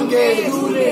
दंगे झूले,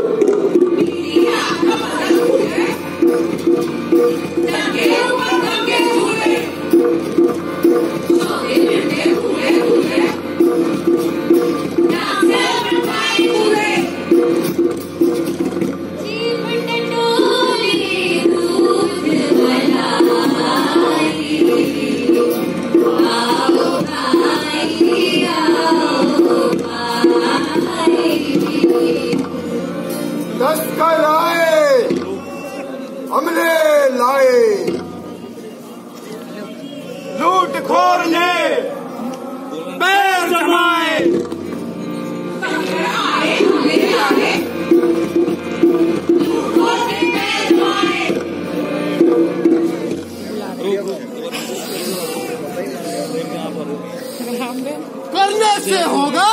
लश्कर आए, हमले लाए, लूटखोर ने पैर जमाए, करने से होगा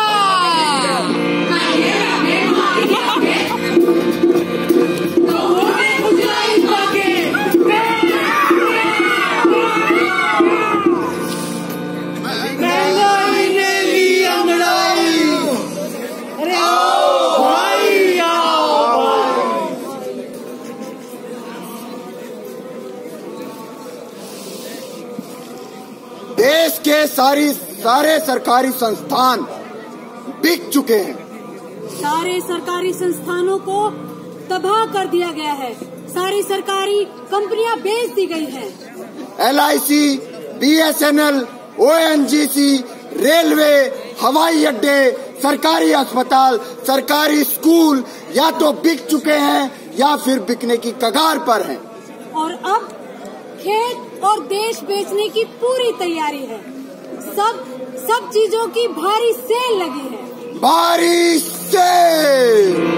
देश के सारे सरकारी संस्थान बिक चुके हैं। सारे सरकारी संस्थानों को तबाह कर दिया गया है। सारी सरकारी कंपनियां बेच दी गई हैं। LIC, BSNL, ONGC, रेलवे, हवाई अड्डे, सरकारी अस्पताल, सरकारी स्कूल या तो बिक चुके हैं या फिर बिकने की कगार पर हैं। और अब खेत और देश बेचने की पूरी तैयारी है। सब चीजों की भारी सेल लगी है। भारी सेल।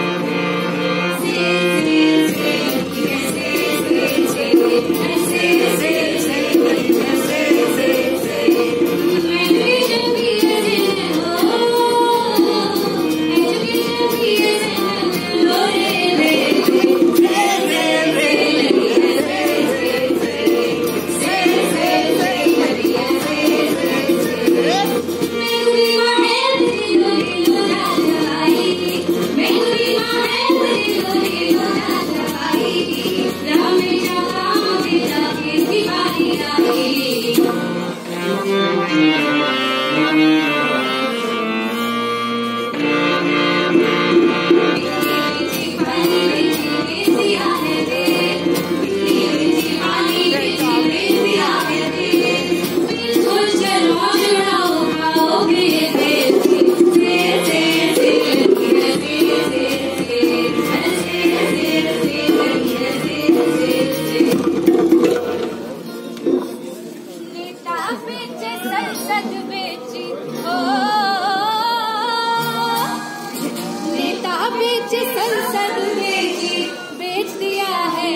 संसद बेची, बेच दिया है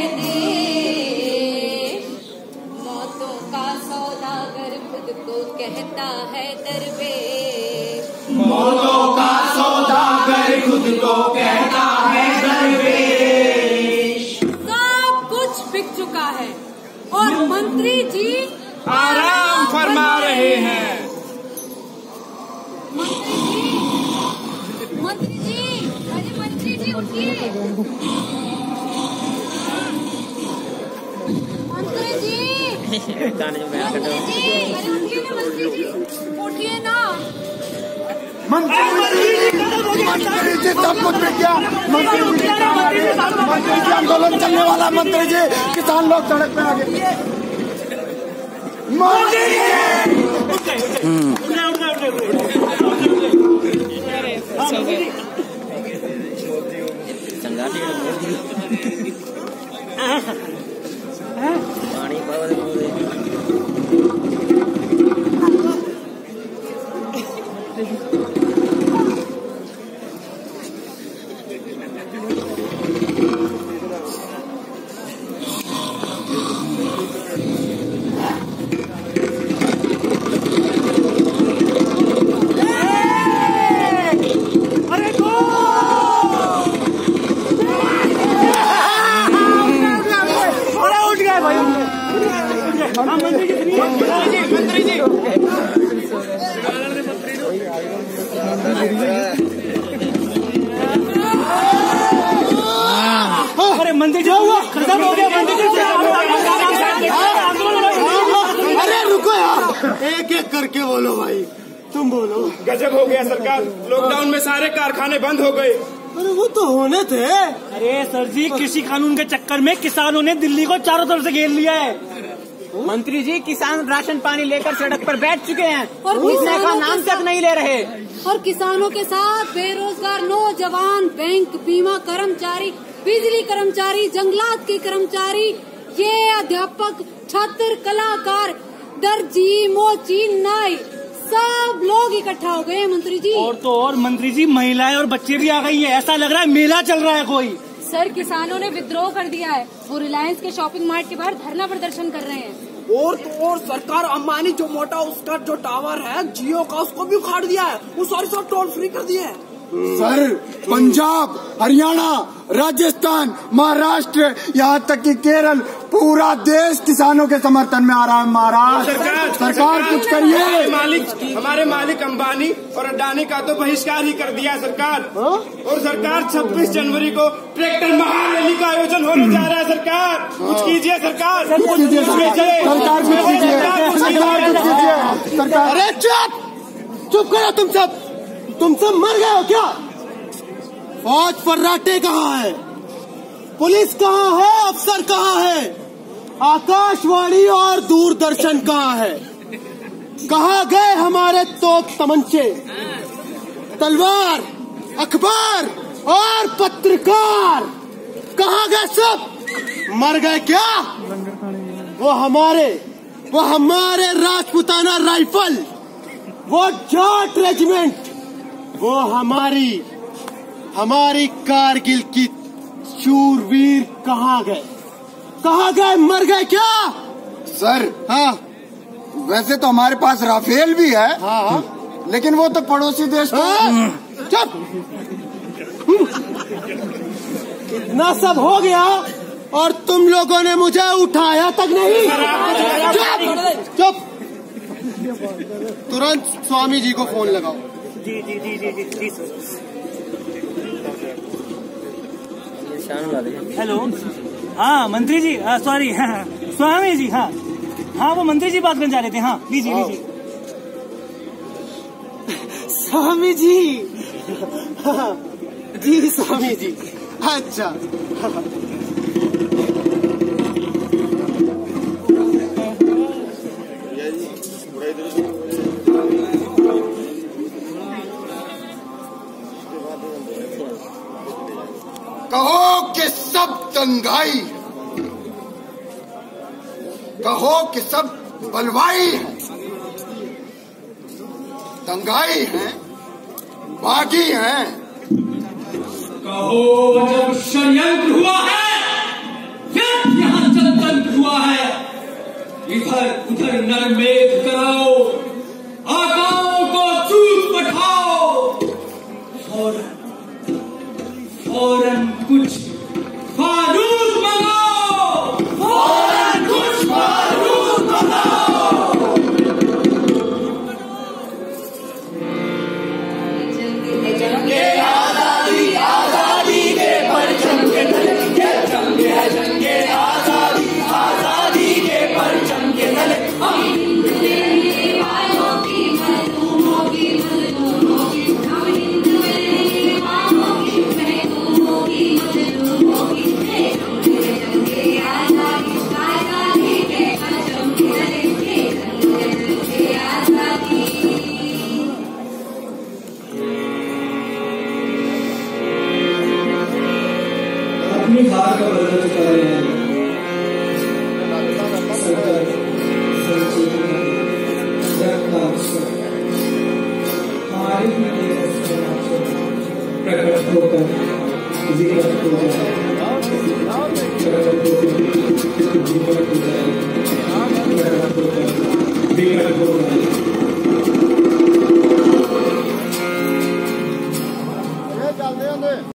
देश। मौतों का सौदागर खुद को कहता है दरवेश। मौतों का सौदागर खुद को कहता है दरवेश। सब कुछ बिक चुका है और मंत्री जी आराम फरमा रहे हैं। मंत्री जी उठिए। मंत्री जी उठिए ना। मंत्री जी सब कुछ बिक गया। मंत्री जी आंदोलन चलने वाला। मंत्री जी किसान लोग सड़क पे आ गए। मंत्री मंत्री जी खत्म हो गया। अरे रुको यार, एक एक करके बोलो भाई, तुम बोलो। गजब हो गया सरकार, लॉकडाउन में सारे कारखाने बंद हो गए। अरे वो तो होने थे। अरे सर जी, कृषि कानून के चक्कर में किसानों ने दिल्ली को चारों तरफ से घेर लिया है। मंत्री जी, किसान राशन पानी लेकर सड़क पर बैठ चुके हैं और पूछने का नाम तक नहीं ले रहे। और किसानों के साथ बेरोजगार नौजवान, बैंक बीमा कर्मचारी, बिजली कर्मचारी, जंगलात के कर्मचारी, ये अध्यापक, छात्र, कलाकार, दर्जी, मोची, नाई, सब लोग इकट्ठा हो गए हैं मंत्री जी। और तो और मंत्री जी, महिलाएं और बच्चे भी आ गई है। ऐसा लग रहा है मेला चल रहा है कोई। सर, किसानों ने विद्रोह कर दिया है। वो रिलायंस के शॉपिंग मार्ट के बाहर धरना प्रदर्शन कर रहे हैं। और तो और सरकार अंबानी जो मोटा उसका जो टावर है जियो का, उसको भी उखाड़ दिया है। वो सारे टोल फ्री कर दिए है। सर, पंजाब, हरियाणा, राजस्थान, महाराष्ट्र, यहाँ तक कि केरल, पूरा देश किसानों के समर्थन में आ रहा है। महाराज, सरकार कुछ करिए। हमारे मालिक अंबानी और अडानी का तो बहिष्कार ही कर दिया सरकार। और सरकार 26 जनवरी को ट्रैक्टर महारैली का आयोजन होने जा रहा है। सरकार कुछ कीजिए। सरकार कुछ कीजिए। सरकार कुछ कीजिए। सरकार कुछ कीजिए। सरकार, अरे चुप करो तुम सब। तुम सब मर गए हो क्या? फौज फर्राटे कहाँ है? पुलिस कहाँ है? अफसर कहाँ है? आकाशवाणी और दूरदर्शन कहाँ है? कहाँ गए हमारे तोप तमंचे, तलवार, अखबार और पत्रकार? कहाँ गए सब? मर गए क्या? वो हमारे राजपुताना राइफल, वो जाट रेजिमेंट, वो हमारी कारगिल की शूरवीर कहाँ गए? कहाँ गए? मर गए क्या? सर, हाँ, वैसे तो हमारे पास राफेल भी है। हाँ, लेकिन वो तो पड़ोसी देश का। चुप। इतना सब हो गया और तुम लोगों ने मुझे उठाया तक नहीं। चुप। तुरंत स्वामी जी को फोन लगाओ। जी जी जी जी जी जी सर। हेलो, हाँ मंत्री जी, सॉरी, हाँ, स्वामी जी, हाँ हाँ, वो मंत्री जी बात करने जा रहे थे। हाँ, लीजिए लीजिए। स्वामी जी, जी स्वामी जी, अच्छा। कहो कि सब दंगाई, कहो कि सब बलवाई है, दंगाई हैं, बागी हैं। कहो जब षड्यंत्र हुआ है, फिर यहाँ जनतंत्र हुआ है। इधर उधर नरमेध कराओ, आकाओं को चूस पठाओ, फौरन कुछ बारूद मंगाओ, फौरन कुछ बारूद मंगाओ। जंगे आजादी, आजादी के परचम के तले, ये जंग है जंगे आजादी, आजादी के परचम के तले। हम हिंदू रहने वालों की, मजलूमों की, मजलूमों की, हम हिंदू रहने वालों की, महबूबों की, मजलूमों की। ये जंगे आजादी, आजादी के परचम के तले, ये जंगे आजादी। अपनी हार का बदला चुका रहे हैं सरकार, हमारी प्रकट होकर जीवन हो जाए, प्रकट होकर जीवन हो जाए, प्रकट होकर विकट हो जाए।